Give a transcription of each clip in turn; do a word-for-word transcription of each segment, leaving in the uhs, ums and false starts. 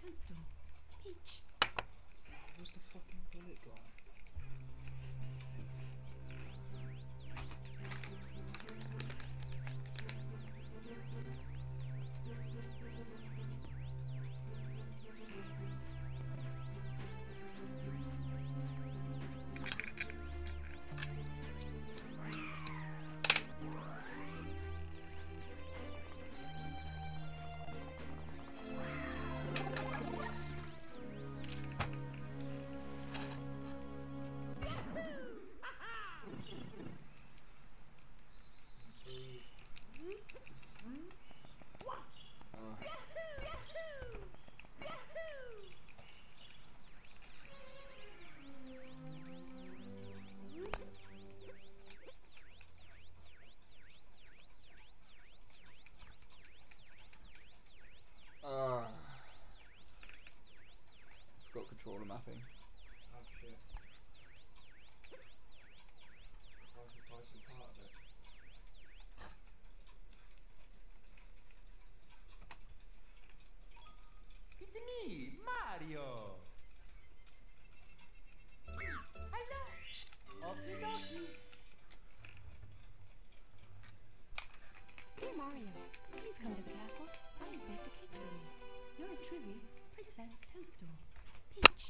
Toadstool. Peach. Where's the fucking bullet gone? Uh, forgot controller mapping. Oh shit. I should try some part of it. It's me, Mario! Hello! Okie dokie! Dear Mario, please come to the castle. I have baked a cake for you. Yours truly, Princess Toadstool. Peach.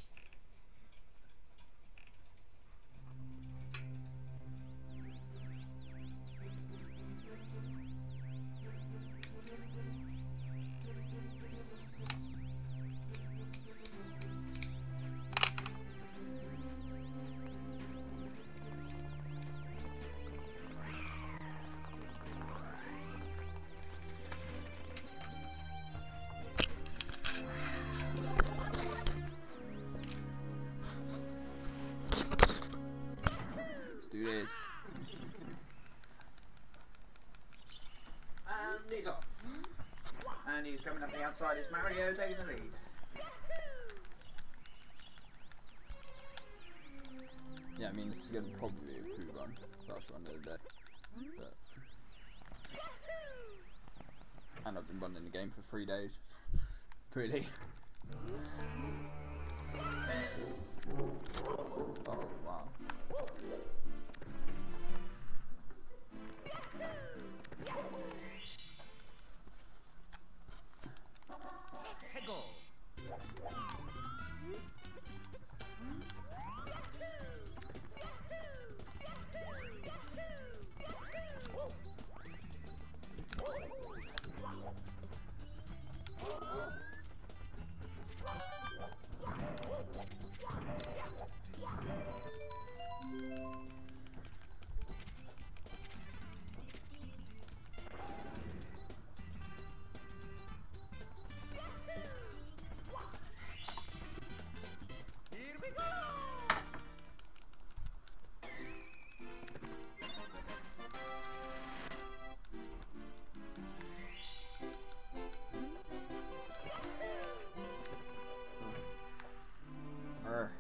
Let's do this. And he's off. And he's coming up the outside. It's Mario taking the lead. Yeah, I mean, this is going to probably be a poo run, first run of the day. But... And I've been running the game for three days. Pretty. Oh, wow. Hey, go! Here we go! Arr.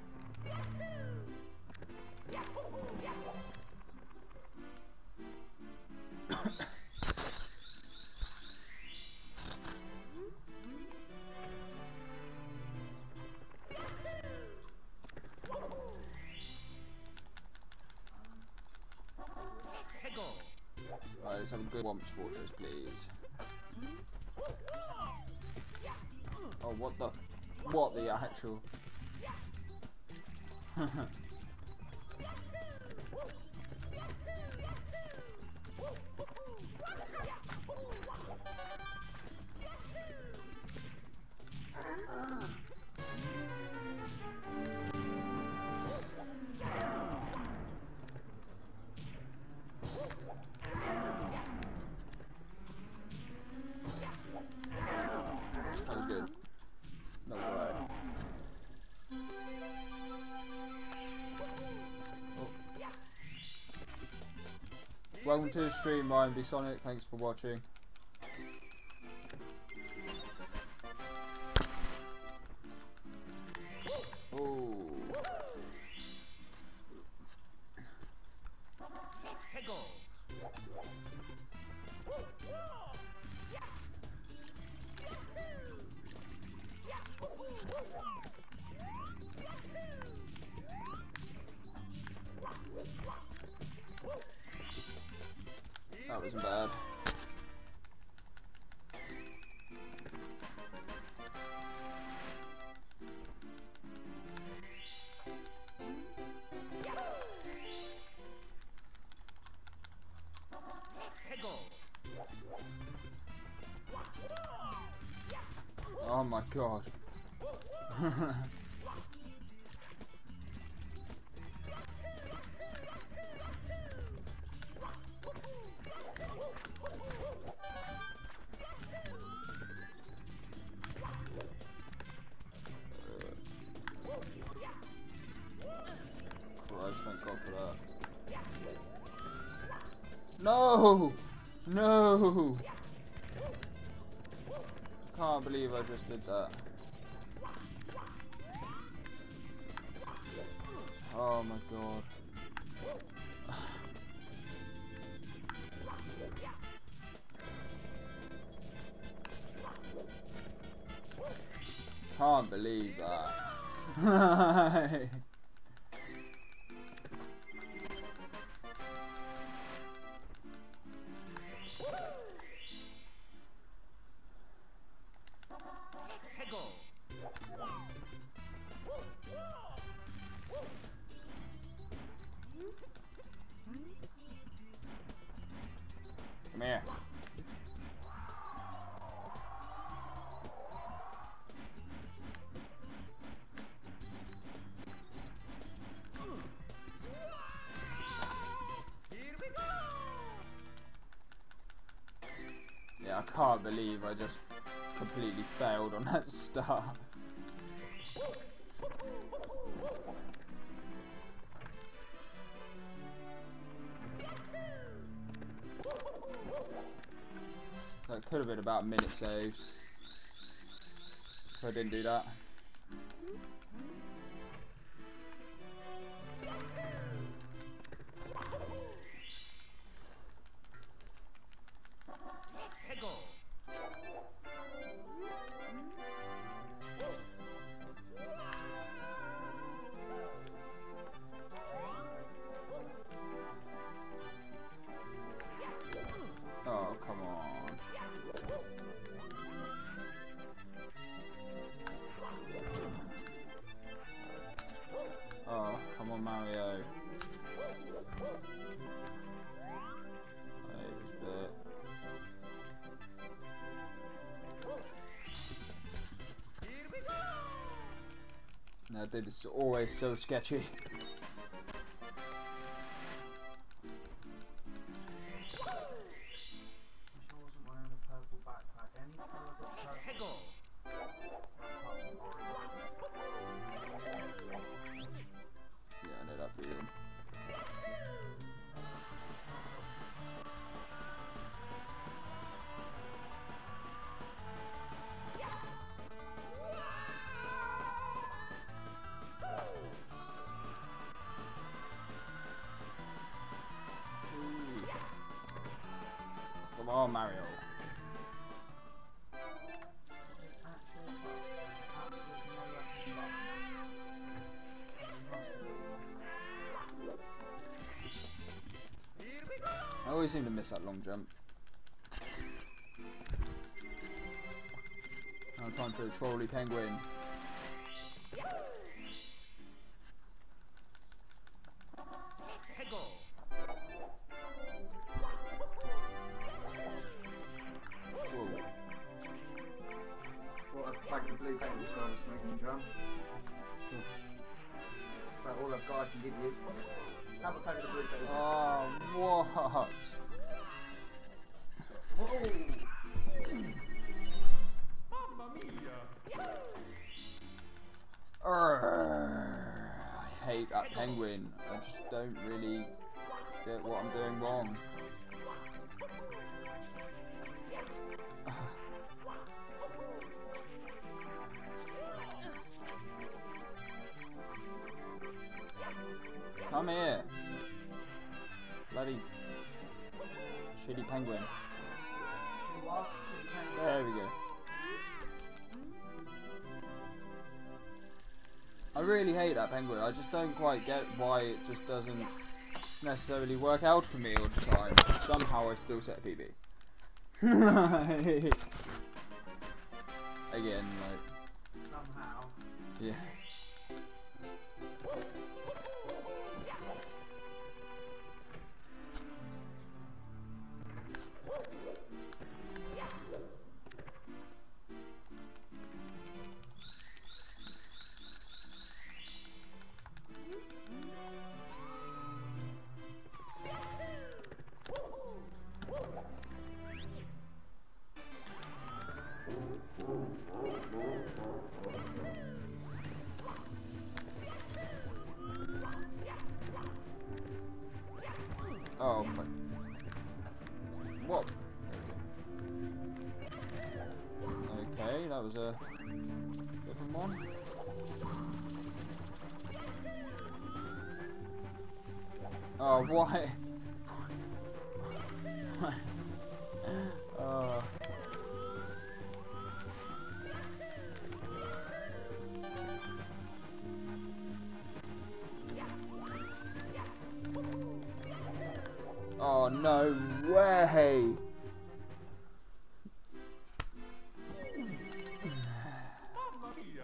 Hey, go! Right, let's have a good Womps Fortress, please. Oh, what the... What the actual... That was good. That was alright. Oh. Welcome to the stream, Ryan V Sonic. Thanks for watching. Oh. Hey, go! That wasn't bad. Oh my god. Christ, thank God for that. No! No! Can't believe I just did that. Oh my god. Can't believe that. Come here. Yeah, I can't believe I just completely failed on that start. That could have been about a minute saved if I didn't do that. Oh, come on. Oh, come on, Mario. Wait a bit. No, dude, it's always so sketchy. Come on, Mario. I always seem to miss that long jump. Now time for the trolley penguin. What a pack of blue paint was I was making a drum. That's about all I've got I can give you. Have a pack of the blue paint. Oh, what? Whoa! Mamma mia! Urgh, I hate that penguin. I just don't really get what I'm doing wrong. Come here. Bloody shitty penguin. What? There we go. I really hate that penguin. I just don't quite get why it just doesn't necessarily work out for me all the time. Somehow I still set a P B. Again, like... Somehow. Yeah. Oh my... What? Okay, that was a different one. Oh, why? Oh. Oh, no way! Mamma mia!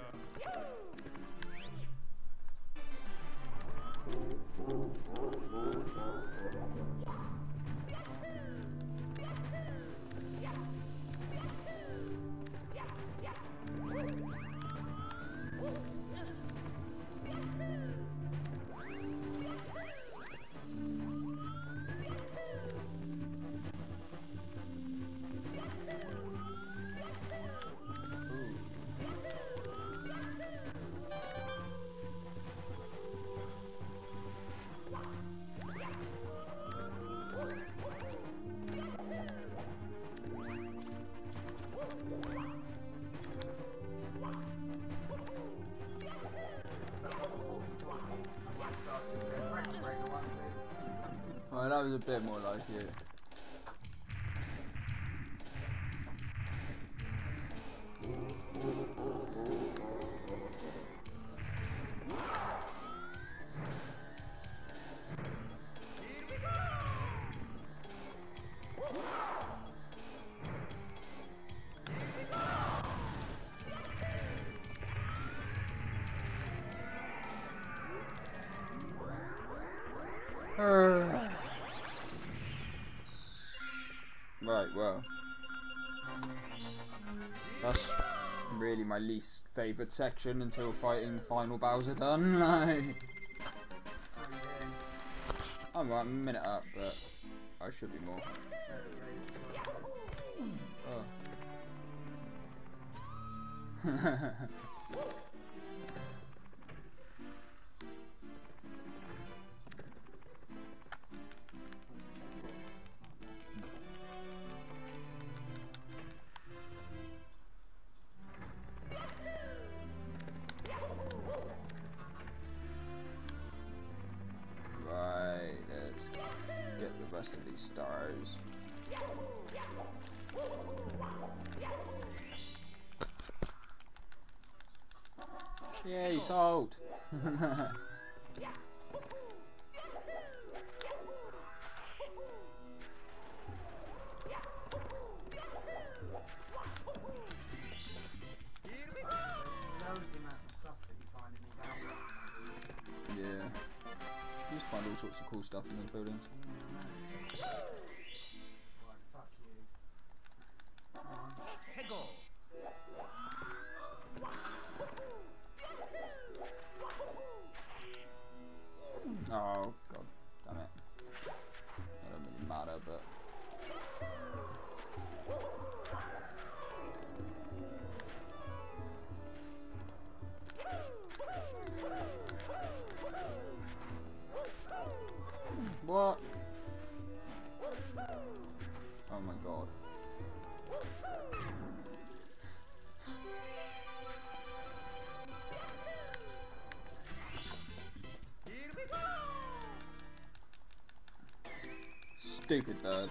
Well, that was a bit more like it. Right, well, that's really my least favourite section until fighting the final Bowser done. Like, I'm about a minute up, but I should be more. Oh. Right, let's get the rest of these stars. Yay, salt! Yeah. You just find all sorts of cool stuff in those buildings. Peggle. Oh, god damn it. That don't really matter, but... What? Oh my god. Stupid bird.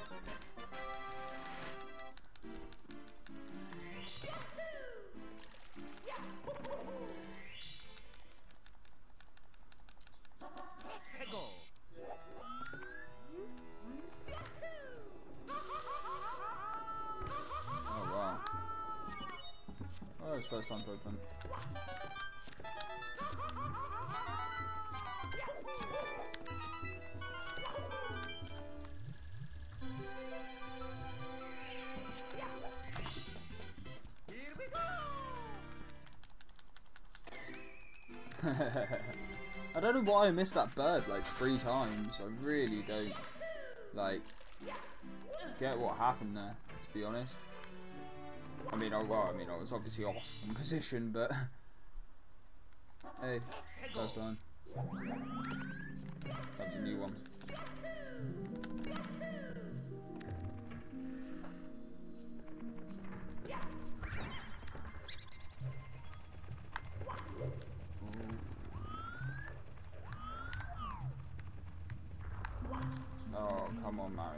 Mario's first time to open. Here we go. I don't know why I missed that bird like three times. I really don't like get what happened there, to be honest. I mean, I, well, I mean, I was obviously off in position, but hey, first time. That's a new one. Oh, come on, Mario.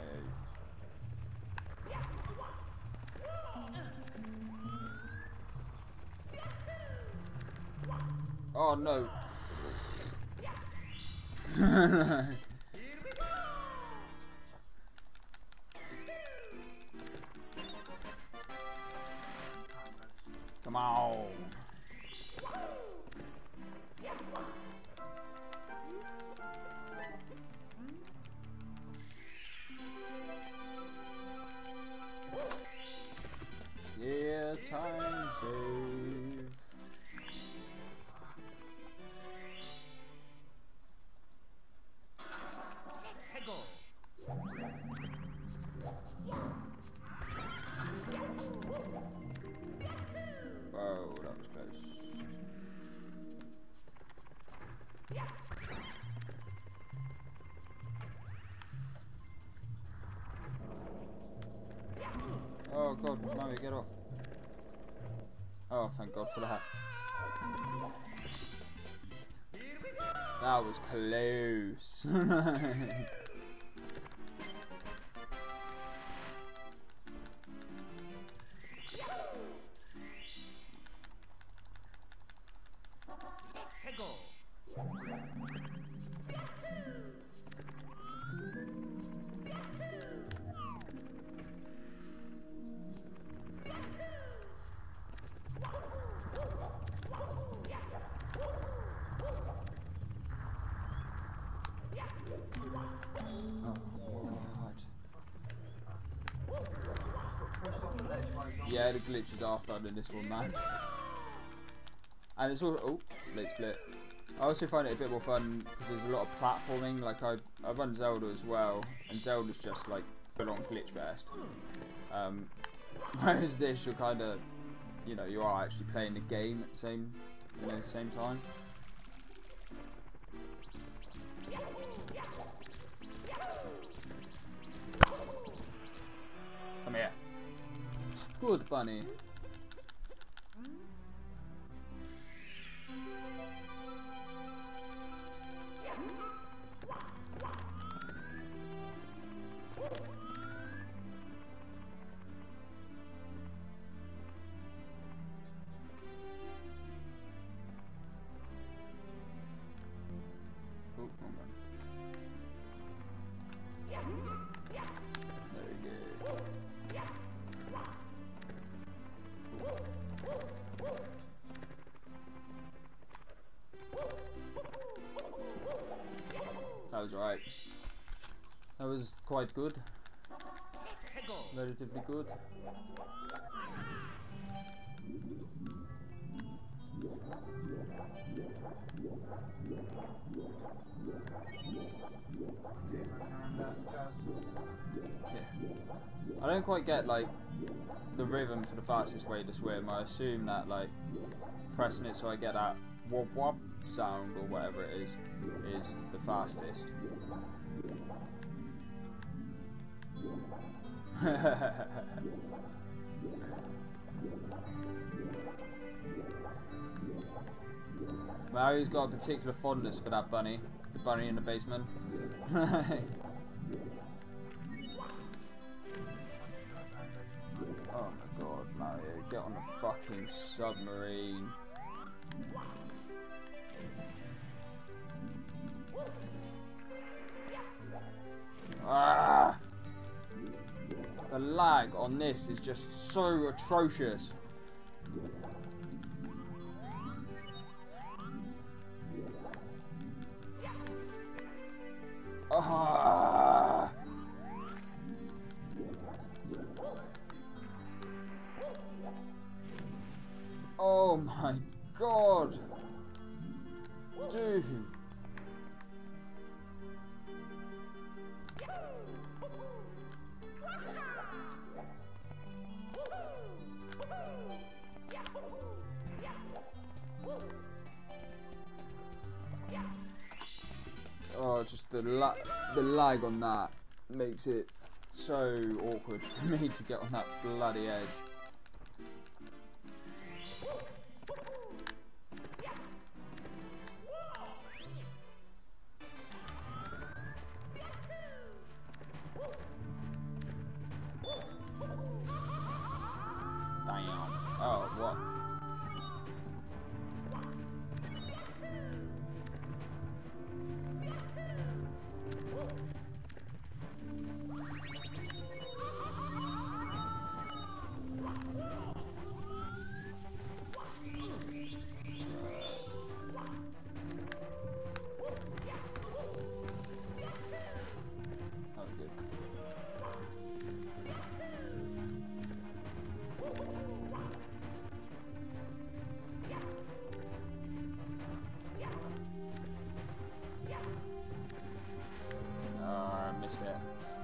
Oh no. Come on. Yeah, time save. Hegel. Whoa, that was close. Oh god, Mario, get off. Oh, thank god for that. That was close. Hegel. Yeah, the glitches are fun in this one, man. And it's all oh, late split. I also find it a bit more fun because there's a lot of platforming. Like I, I run Zelda as well, and Zelda's just like full on glitch fest. Um, whereas this, you're kind of, you know, you are actually playing the game at the same, you know, same time. Come here. Good bunny. Oh, wrong one. There we go. That was right. That was quite good. Relatively good. Yeah. I don't quite get like the rhythm for the fastest way to swim. I assume that like pressing it so I get that wop wop sound or whatever it is is the fastest. Mario's got a particular fondness for that bunny, the bunny in the basement. Oh my god, Mario, get on the fucking submarine. Ah! The lag on this is just so atrocious. Ah. Oh my god. Dude. Oh, just the la the lag on that makes it so awkward for me to get on that bloody edge. Damn. Oh, what? Missed it.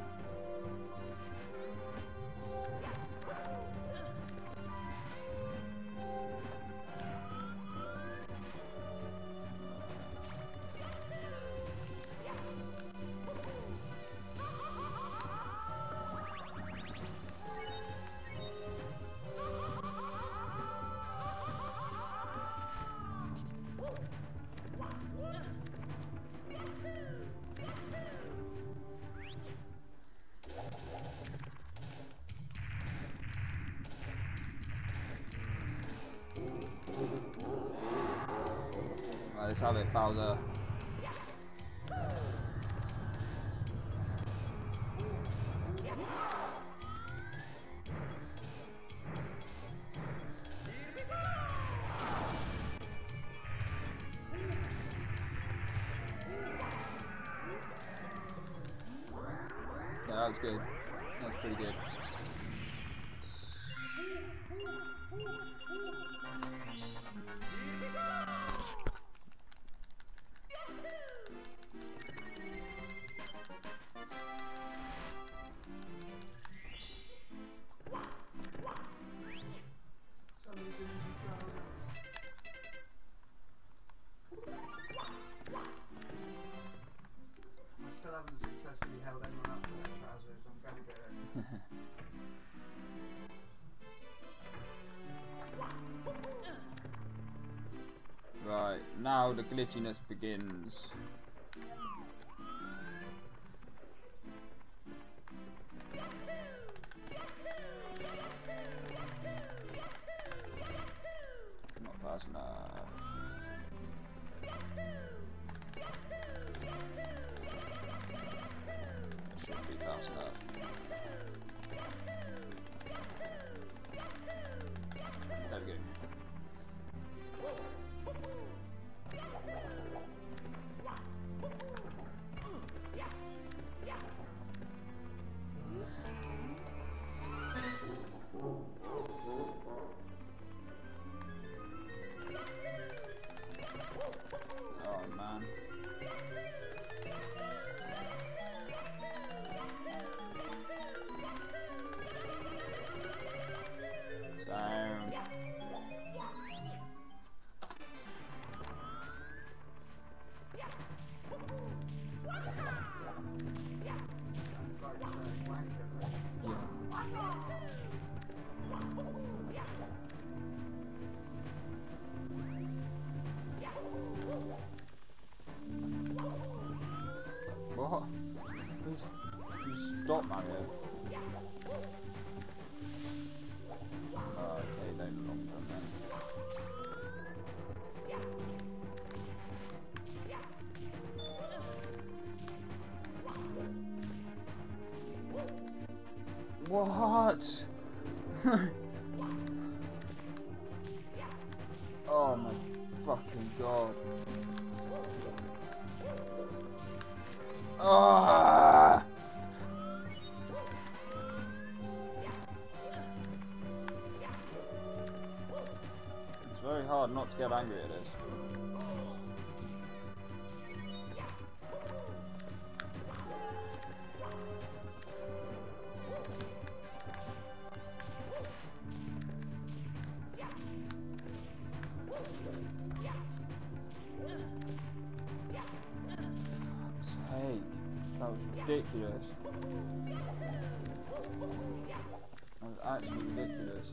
Right, let's have it, Bowser. Yeah, that was good. That was pretty good. I still haven't successfully held anyone up for their trousers. I'm going to get it. Right, now the glitchiness begins. Not fast enough. Should be fast enough. There we go. Oh man. Sound. What? Just stop, Mario. Oh, okay, they belong done then. What? Oh my fucking god. Ah! It's very hard not to get angry at this. That was ridiculous. That was actually ridiculous.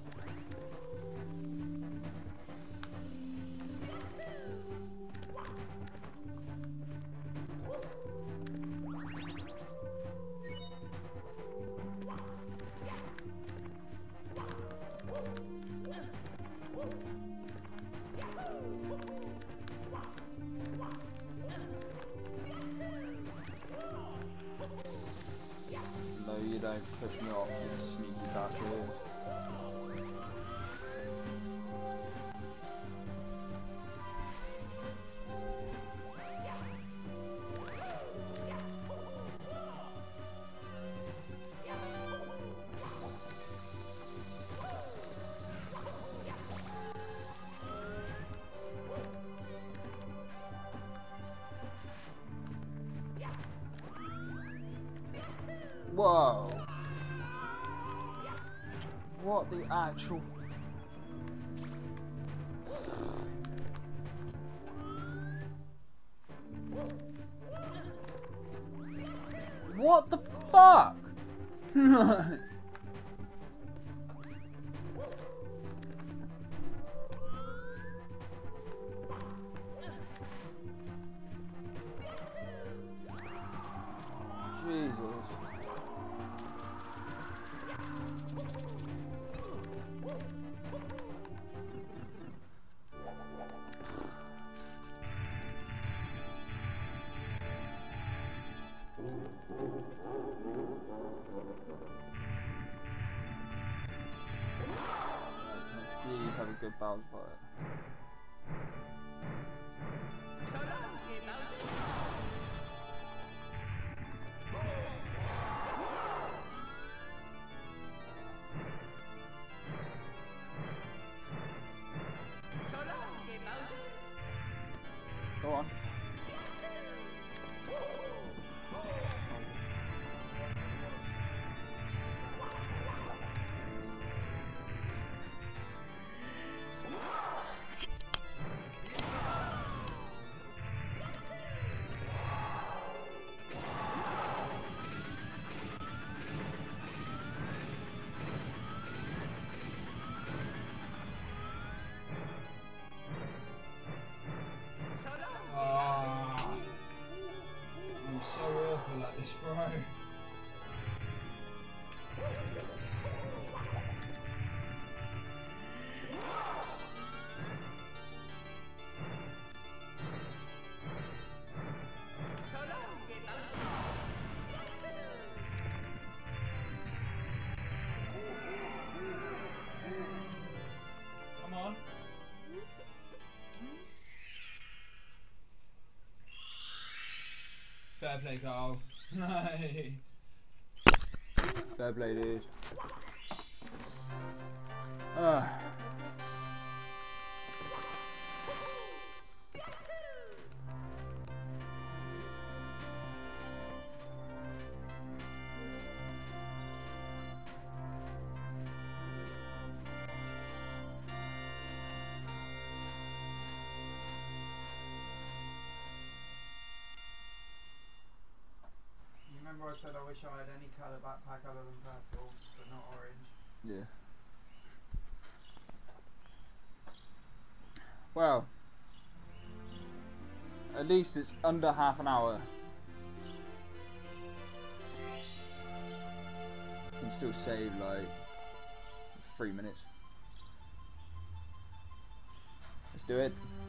No, you don't push me off, you sneaky bastard. Whoa! What the actual... What the fuck? Jesus. Please have a good bounce for it. Go on. Come on. Fair play, Carl. Nice. Fair play, dude. Ah. You remember I said I wish I had any colour backpack other than purple, but not orange? Yeah. Well, at least it's under half an hour. You can still save like three minutes. Let's do it.